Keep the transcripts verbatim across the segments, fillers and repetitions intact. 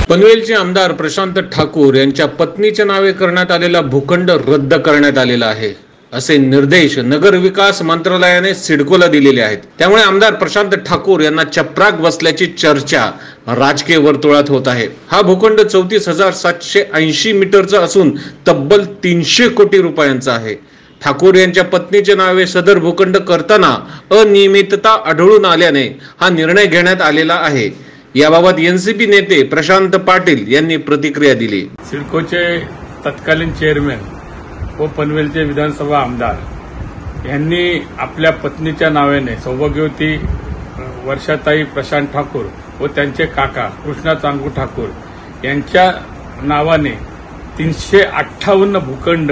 पनवेलचे आमदार प्रशांत ठाकूर यांच्या पत्नीच्या नावे करण्यात आलेला भूखंड रद्द करण्यात आलेला आहे असे निर्देश नगर विकास मंत्रालयाने सिडकोला दिलेले आहेत। त्यामुळे आमदार प्रशांत ठाकूर यांना चपराक बसल्याची चर्चा राजकीय वर्तुळात होत आहे। हा भूखंड चौतीस हजार सातशे ऐंशी मीटरचा असून तब्बल तीनशे कोटी रुपयांचा आहे। ठाकूर यांच्या पत्नीच्या नावे सदर भूखंड करताना अनियमितता आढळून आल्याने हा निर्णय घेण्यात आलेला आहे। याबाबत एनसीपी नेते प्रशांत पाटील यांनी प्रतिक्रिया दिली। सिडकोचे तत्कालीन चेअरमॅन व पनवेलचे विधानसभा आमदार यांनी आपल्या पत्नीच्या नावाने सौभाग्यवती वर्षाताई प्रशांत ठाकूर व त्यांचे काका कृष्णा चांगू ठाकूर यांच्या नावाने तीनशे अठ्ठावन्न भूखंड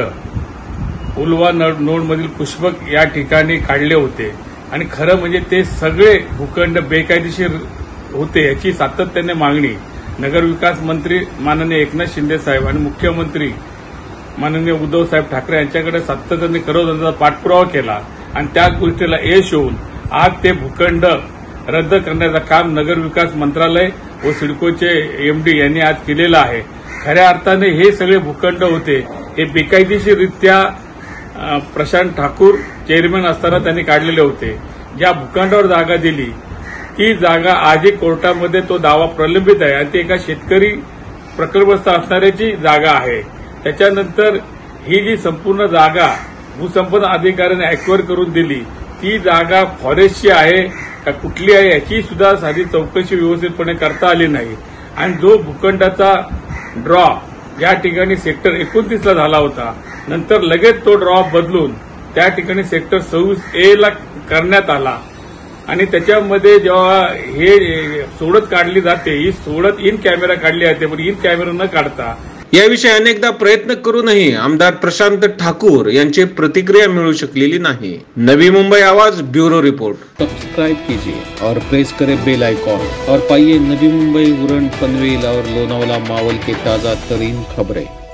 उलवा नोडमधील पुष्पक या ठिकाणी काढले होते आणि खरं म्हणजे ते सगळे भूखंड बेकायदेशीर होते याची सातत्याने मागणी नगर विकास मंत्री माननीय एकनाथ शिंदे साहेब आणि मुख्यमंत्री माननीय उद्धव साहेब ठाकरे यांच्याकडे सातत्याने करत त्यांचा पाठपुरावा केला आणि त्या गोष्टीला यश येऊन आज ते भूखंड रद्द करण्याचं काम नगर विकास मंत्रालय व सिडकोचे एमडी यांनी आज केलेलं आहे। खऱ्या अर्थाने हे सगळे भूखंड होते हे बेकायदेशीररित्या प्रशांत ठाकूर चेअरमॅन असताना त्यांनी काढलेले होते। ज्या भूखंडावर जागा दिली ती जागा आजही कोर्टामध्ये तो दावा प्रलंबित आहे आणि ती एका शेतकरी प्रकल्पस्थ असणाऱ्याची जागा आहे। त्याच्यानंतर ही जी संपूर्ण जागा भूसंपदा अधिकाऱ्याने अॅक्वायर करून दिली ती जागा फॉरेस्टची आहे का कुठली आहे याची सुद्धा साधी चौकशी व्यवस्थितपणे करता आली नाही आणि जो भूखंडाचा ड्रॉ या ठिकाणी सेक्टर एकोणतीस ला झाला होता नंतर लगेच तो ड्रॉ बदलून त्या ठिकाणी सेक्टर सव्वीस ए ला करण्यात आला आणि त्याच्यामध्ये जेव्हा हे सोडत काढली जाते ही सोडत इन कॅमेरा काढली जाते पण इन कॅमेरा न काढता याविषयी अनेकदा प्रयत्न करूनही आमदार प्रशांत ठाकूर यांची प्रतिक्रिया मिळू शकलेली नाही। नवी मुंबई आवाज ब्यूरो रिपोर्ट। सब्सक्राइब कीजिए और प्रेस करें बेल आइकॉन और पाइए नवी मुंबई उरण पनवेल और लोनावाला मावल के ताज़ा तरीन खबरें।